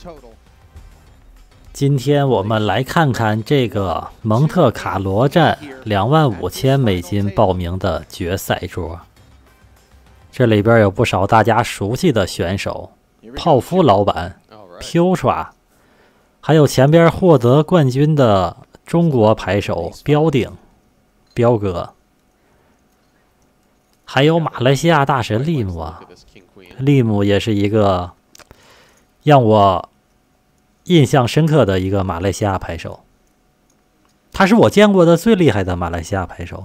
今天我们来看看这个蒙特卡罗站25000美金报名的决赛桌。这里边有不少大家熟悉的选手，泡芙老板、Putra， 还有前边获得冠军的中国牌手彪鼎、彪哥，还有马来西亚大神利姆啊。利姆也是一个让我印象深刻的一个马来西亚牌手，他是我见过的最厉害的马来西亚牌手。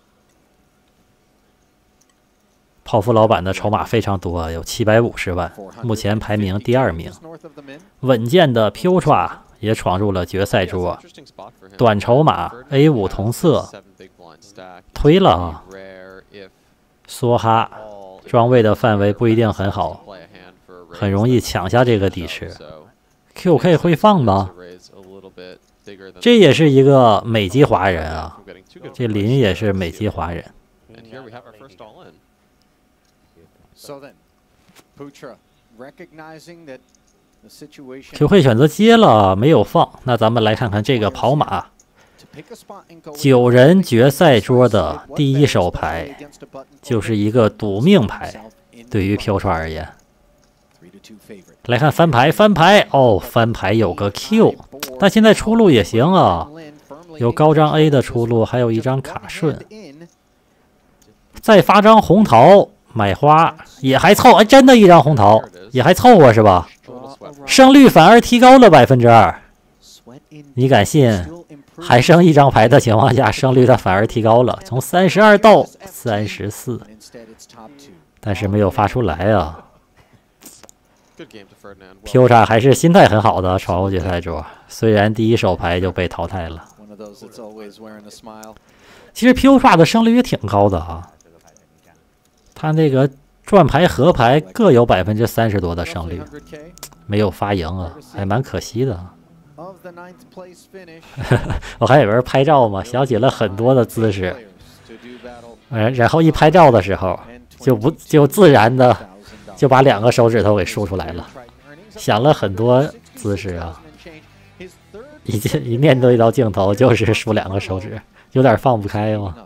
泡芙老板的筹码非常多，有750万，目前排名第2名。稳健的 Putra 也闯入了决赛桌，短筹码 A5 同色，推了啊。梭哈庄位的范围不一定很好，很容易抢下这个底池。QK 会放吗？这也是一个美籍华人啊，这林也是美籍华人。QK 选择接了，没有放。那咱们来看看这个跑马，9人决赛桌的第一手牌就是一个赌命牌，对于飘川而言。来看翻牌，翻牌哦，翻牌有个 Q， 但现在出路也行啊，有高张 A 的出路，还有一张卡顺，再发张红桃买花也还凑，哎，真的一张红桃也还凑合是吧？胜率反而提高了2%，你敢信？还剩一张牌的情况下，胜率它反而提高了，从32到34，但是没有发出来啊。Putra 还是心态很好的闯入决赛桌，虽然第一手牌就被淘汰了。其实 Putra 的胜率也挺高的啊，他那个转牌合牌各有30%多的胜率，没有发赢啊，还蛮可惜的。我还以为是拍照嘛，想起了很多的姿势，然后一拍照的时候就自然的就把2个手指头给竖出来了，想了很多姿势啊，一面对到镜头就是竖2个手指，有点放不开嘛。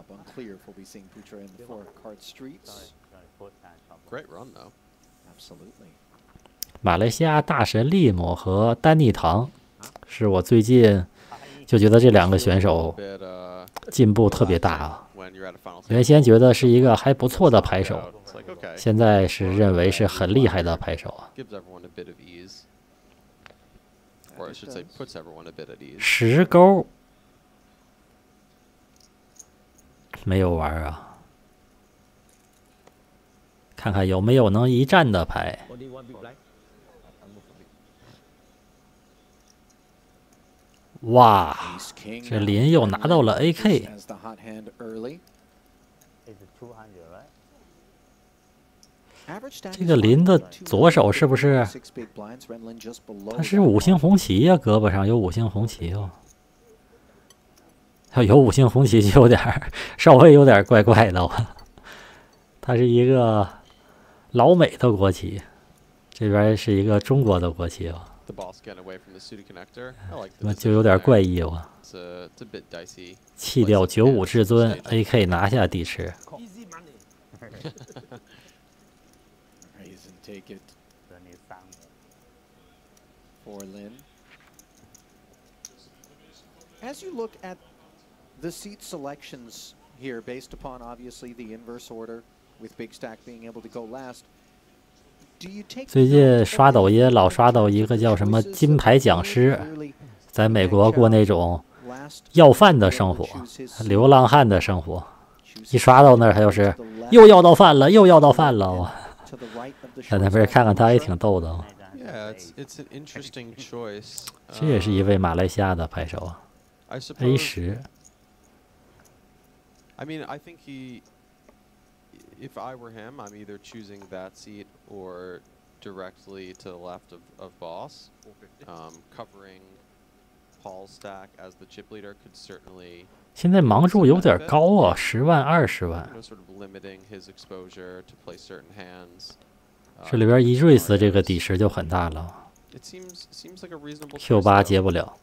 马来西亚大神利姆和丹尼唐是我最近就觉得这2个选手进步特别大啊。原先觉得是一个还不错的牌手，现在是认为是很厉害的牌手啊。10勾没有玩啊，看看有没有能一战的牌。哇，这林又拿到了 AK。这个林的左手是不是？他是5星红旗呀，胳膊上有5星红旗哦。要有5星红旗就有点稍微有点怪怪的了。它是一个老美的国旗，这边是一个中国的国旗哦。那就有点怪异了。弃掉95至尊 ，AK 拿下地池。 As you look at the seat selections here, based upon obviously the inverse order, with Big Stack being able to go last. 最近刷抖音老刷到一个叫什么金牌讲师，在美国过那种要饭的生活，流浪汉的生活。一刷到那儿，他就是又要到饭了，又要到饭了。在那边看看他也挺逗的。这也是一位马来西亚的牌手啊 ，A10。 If I were him, I'm either choosing that seat or directly to the left of Boss. Covering Paul's stack as the chip leader could certainly. 现在盲注有点高啊，10万、20万。 Sort of limiting his exposure to play certain hands. 这里边一 raise 这个底池就很大了。 Q8 接不了。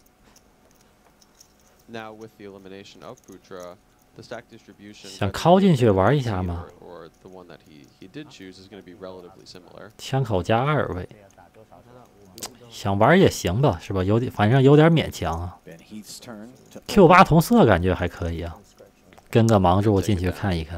想靠进去玩一下吗？枪口加2位，想玩也行吧，是吧？反正有点勉强啊。Q8 同色感觉还可以啊，跟个盲注进去看一看。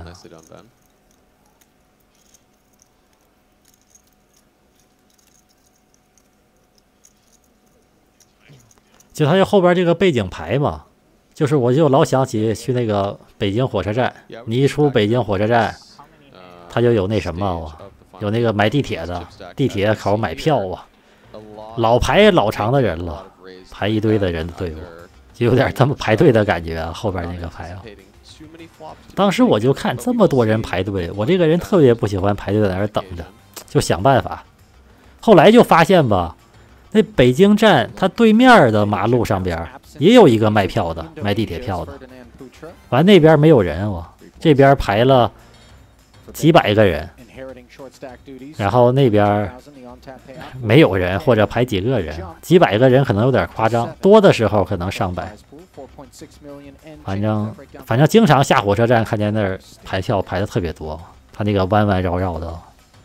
就它后边这个背景牌嘛。就是我就老想起去那个北京火车站，你一出北京火车站，它就有那什么啊，有那个买地铁的，地铁口买票啊，老排老长的人了，排一堆的人的队伍，就有点他们排队的感觉啊。后边那个排啊，当时我就看这么多人排队，我这个人特别不喜欢排队在那儿等着，就想办法。后来就发现吧，那北京站它对面的马路上边也有一个卖票的，卖地铁票的。完那边没有人，我这边排了几百个人，然后那边没有人，或者排几个人，几百个人可能有点夸张，多的时候可能上百。反正经常下火车站看见那儿排票排的特别多，他那个弯弯绕绕的。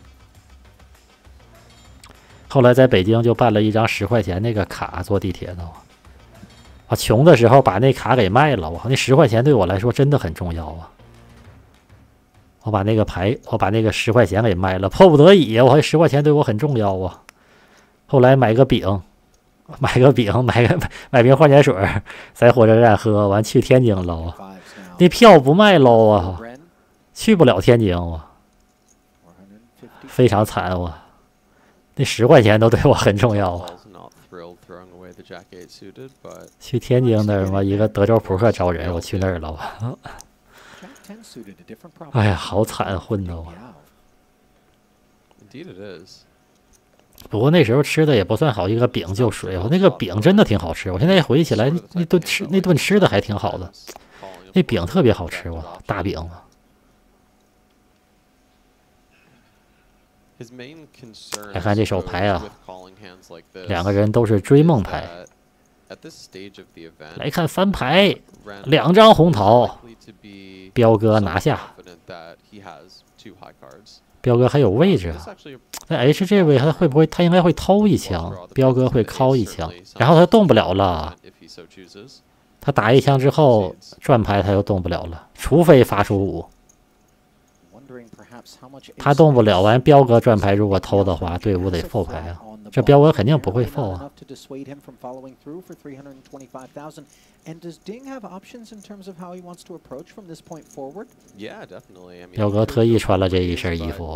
后来在北京就办了一张10块钱那个卡坐地铁的。穷的时候把那卡给卖了，那10块钱对我来说真的很重要啊！我把那个10块钱给卖了，迫不得已，我10块钱对我很重要啊。后来买个饼，买瓶矿泉水，在火车站喝完去天津了啊！那票不卖喽啊，去不了天津啊，非常惨啊！那10块钱都对我很重要啊。去天津那儿嘛，一个德州扑克招人，我去那儿了。哎呀，好惨混的我。不过那时候吃的也不算好，一个饼就水，那个饼真的挺好吃。我现在回忆起来，那顿吃的还挺好的，那饼特别好吃，大饼。来看这手牌啊，两个人都是追梦牌。来看翻牌，2张红桃，彪哥拿下。彪哥还有位置啊，那 H 这位他应该会偷一枪，彪哥会敲一枪，然后他动不了了。他打一枪之后转牌他又动不了了，除非发出5。他动不了，完彪哥转牌如果偷的话，队伍得 fold 牌啊。这彪哥肯定不会 fold 啊。彪哥特意穿了这一身衣服。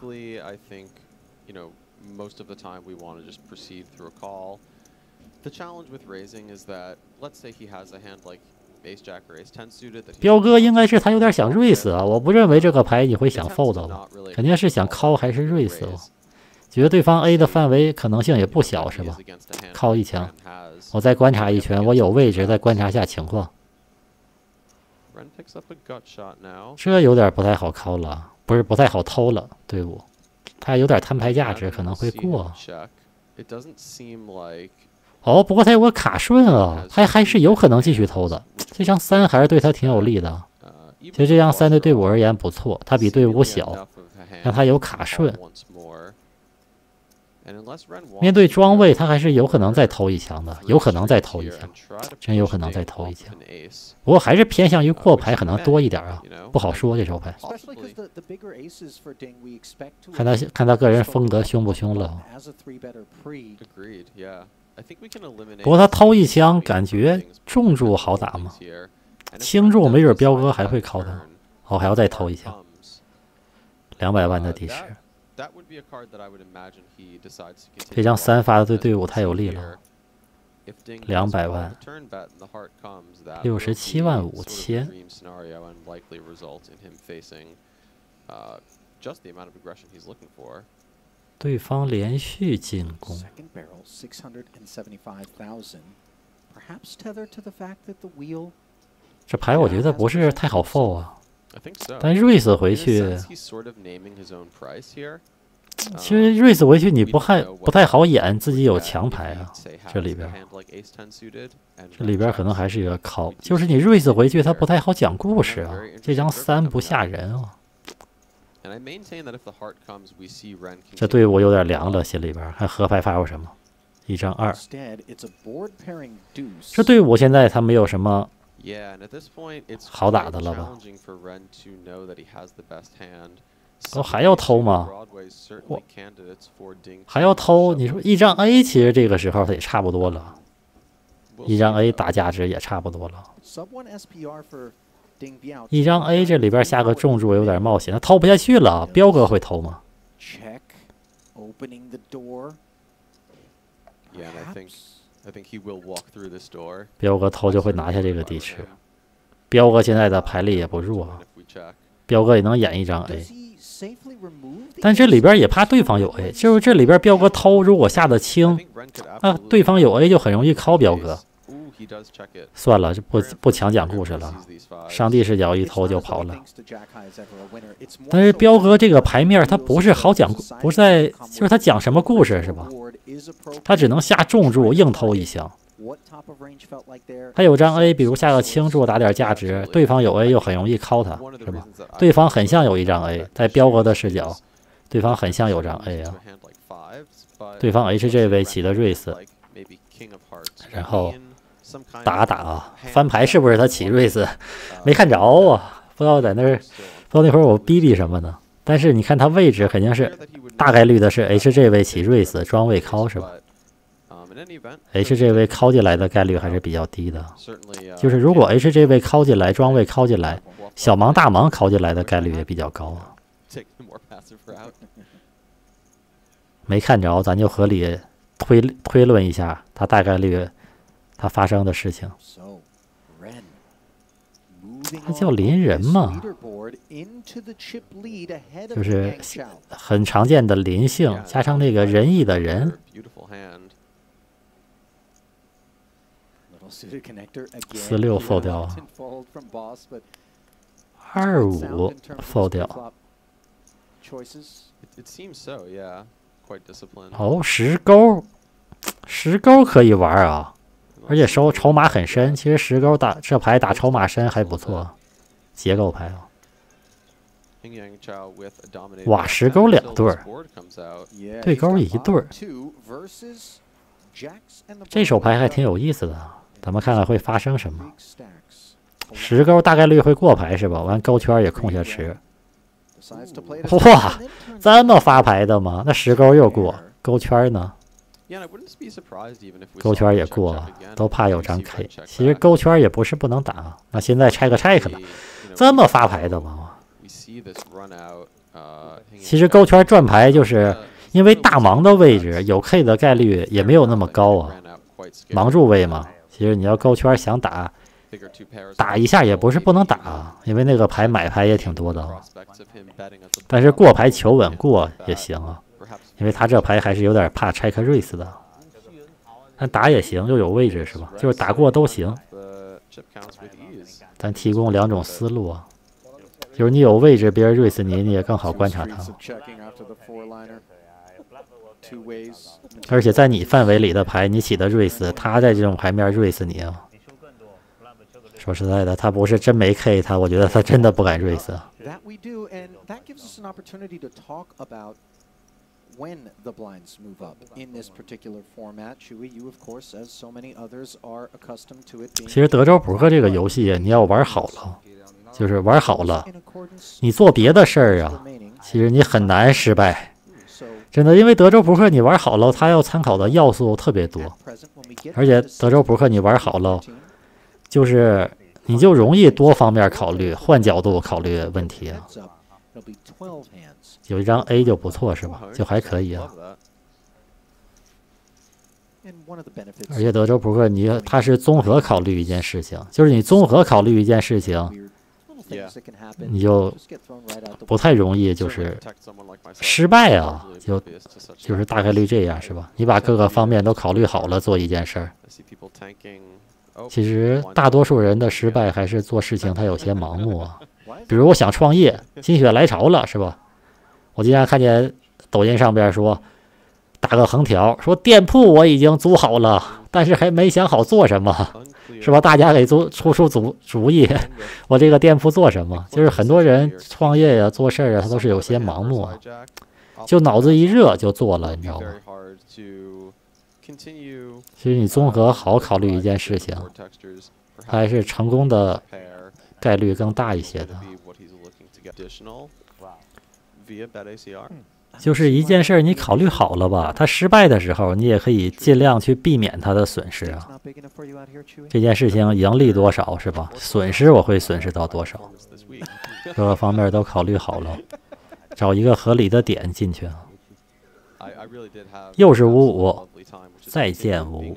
彪哥应该是他有点想 raise 啊，我不认为这个牌你会想 fold 的，肯定是想 call 还是 raise 哦。觉得对方 A 的范围可能性也不小，是吧？靠一枪，我再观察一圈，我有位置，再观察下情况。这有点不太好靠了，不是不太好偷了，队伍，他有点摊牌价值，可能会过。哦，不过他有个卡顺啊，他还是有可能继续偷的。这张3还是对他挺有利的。其实这张3对队伍而言不错，他比队伍小，让他有卡顺。面对庄位，他还是有可能再偷一枪的，有可能再偷一枪，真有可能再偷一枪。不过还是偏向于过牌可能多一点啊，不好说这手牌。看他个人风格凶不凶了。不过他偷一枪，感觉重注好打吗？轻注没准彪哥还会靠他，哦，还要再偷一枪。200万的底池。这张3发的对队伍太有利了，200万，67万5千。对方连续进攻。这牌我觉得不是太好 fold 啊，但 raise 回去。 其实瑞斯回去你不太好演，自己有强牌啊，这里边可能还是一个call，就是你瑞斯回去他不太好讲故事啊，这张3不吓人啊。这队伍有点凉了，心里边看河牌发过什么，一张2。这队伍现在他没有什么好打的了吧？还要偷吗？还要偷？你说一张 A， 其实这个时候它也差不多了，一张 A 打价值也差不多了。一张 A 这里边下个重注有点冒险，他偷不下去了。彪哥会偷吗？彪哥偷就会拿下这个地池。彪哥现在的牌力也不弱啊，彪哥也能演一张 A， 但这里边也怕对方有 A， 就是这里边彪哥偷如果下的轻，那对方有 A 就很容易靠彪哥。算了，就不强讲故事了。上帝视角一偷就跑了。但是彪哥这个牌面他不是好讲，不是在，就是他讲什么故事是吧？他只能下重注硬偷一箱。他有张 A， 比如下个轻注打点价值，对方有 A 又很容易靠他，是吧？对方很像有一张 A， 在彪哥的视角，对方很像有张 A 啊。对方 HJ 位起的瑞斯，然后打啊，翻牌是不是他起瑞斯？没看着啊，不知道在那儿，不知道那会儿我逼逼什么呢？但是你看他位置肯定是大概率的是 HJ 位起瑞斯，庄位靠是吧？HJ 位靠进来的概率还是比较低的，就是如果 HJ 位靠进来，庄位靠进来，小盲大盲靠进来的概率也比较高啊。没看着，咱就合理推论一下，他大概率他发生的事情。他叫邻人嘛，就是很常见的邻性，加上那个仁义的人。46 fold 掉，25 fold 掉。哦，10勾可以玩啊，而且筹码很深。其实10勾打这牌打筹码深还不错，结构牌啊。哇，10勾2对儿，对勾1对儿，这手牌还挺有意思的。咱们看看会发生什么。10勾大概率会过牌是吧？完勾圈也空下池。哇，这么发牌的吗？那10勾又过，勾圈呢？勾圈也过了，都怕有张 K。其实勾圈也不是不能打，那现在拆个 check 了，这么发牌的吗？其实勾圈转牌就是因为大盲的位置有 K 的概率也没有那么高啊，盲注位嘛。其实你要勾圈想打一下也不是不能打，因为那个牌买牌也挺多的。但是过牌求稳过也行啊，因为他这牌还是有点怕拆克瑞斯的。但打也行，又有位置是吧？就是打过都行。咱提供2种思路啊，就是你有位置，别人瑞斯你也更好观察他。而且在你范围里的牌，你起的瑞斯，他在这种牌面瑞斯你啊。说实在的，他不是真没 K 他，我觉得他真的不敢瑞斯。其实德州扑克这个游戏，你要玩好了，就是玩好了，你做别的事儿啊，其实你很难失败。真的，因为德州扑克你玩好了，它要参考的要素特别多，而且德州扑克你玩好了，就是你就容易多方面考虑，换角度考虑问题啊。有一张 A 就不错是吧？就还可以啊。而且德州扑克它是综合考虑一件事情，就是你综合考虑一件事情，你就不太容易就是失败啊，就是大概率这样是吧？你把各个方面都考虑好了做一件事儿，其实大多数人的失败还是做事情他有些盲目啊。比如我想创业，心血来潮了是吧？我经常看见抖音上边说打个横条，说店铺我已经租好了，但是还没想好做什么，是吧？大家给出主意，我这个店铺做什么？就是很多人创业呀、做事啊，他都是有些盲目啊，就脑子一热就做了，你知道吗？其实你综合好考虑一件事情，还是成功的概率更大一些的。就是一件事你考虑好了吧，它失败的时候，你也可以尽量去避免它的损失啊。这件事情盈利多少是吧？损失我会损失到多少？各个方面都考虑好了，找一个合理的点进去啊。又是55，再见55。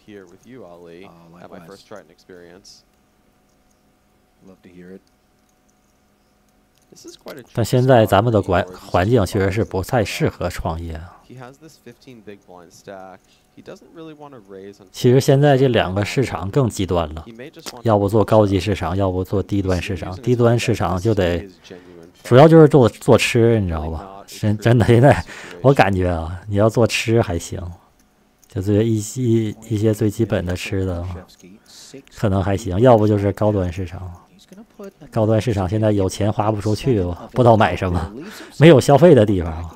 但现在咱们的环境确实是不太适合创业啊。其实现在这两个市场更极端了，要不做高级市场，要不做低端市场。低端市场就得主要就是做吃，你知道吧？真的，现在我感觉啊，你要做吃还行，就是一些最基本的吃的可能还行，要不就是高端市场。高端市场现在有钱花不出去，不知道买什么，没有消费的地方。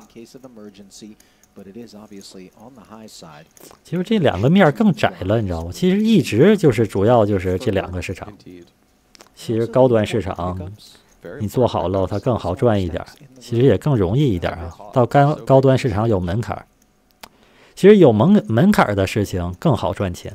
其实这两个面更窄了，你知道吗？其实一直就是主要就是这两个市场。其实高端市场你做好了，它更好赚一点，其实也更容易一点啊。到高端市场有门槛，其实有门槛的事情更好赚钱。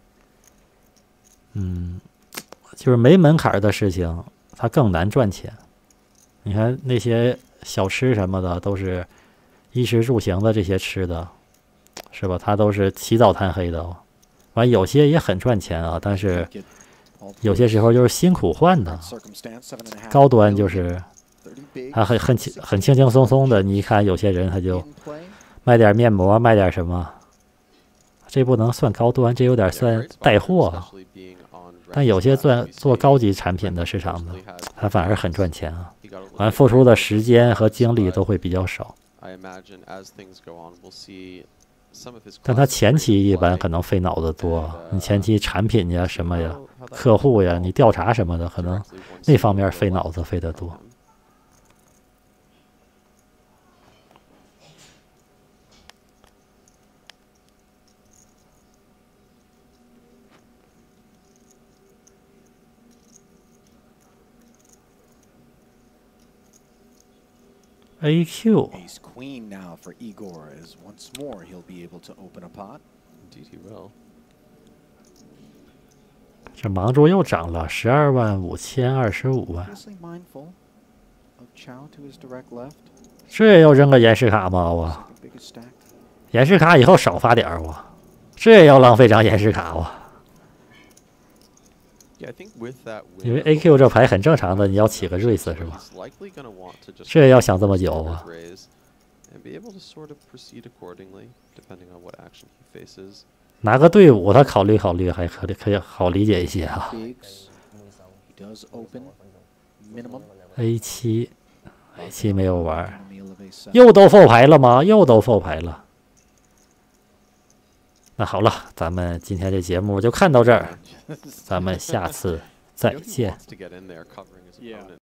就是没门槛的事情，它更难赚钱。你看那些小吃什么的，都是衣食住行的这些吃的，是吧？它都是起早贪黑的。完有些也很赚钱啊，但是有些时候就是辛苦换的。高端就是它很轻轻松松的。你一看有些人他就卖点面膜，卖点什么，这不能算高端，这有点算带货啊。但有些做高级产品的市场的，它反而很赚钱啊。完付出的时间和精力都会比较少，但它前期一般可能费脑子多。你前期产品呀、什么呀、客户呀，你调查什么的，可能那方面费脑子费得多。AQ Ace Queen now for Igor as once more he'll be able to open a pot. Indeed he will. 这盲注又涨了125025万。这也要扔个延时卡吗？我延时卡以后少发点我，这也要浪费张延时卡我。因为 AQ 这牌很正常的，你要起个 raise 是吧？这也要想这么久啊？拿个队伍他考虑考虑，还可以好理解一些啊。A7 没有玩，又都 full 牌了吗？又都 full 牌了。那好了，咱们今天这节目就看到这儿，咱们下次再见。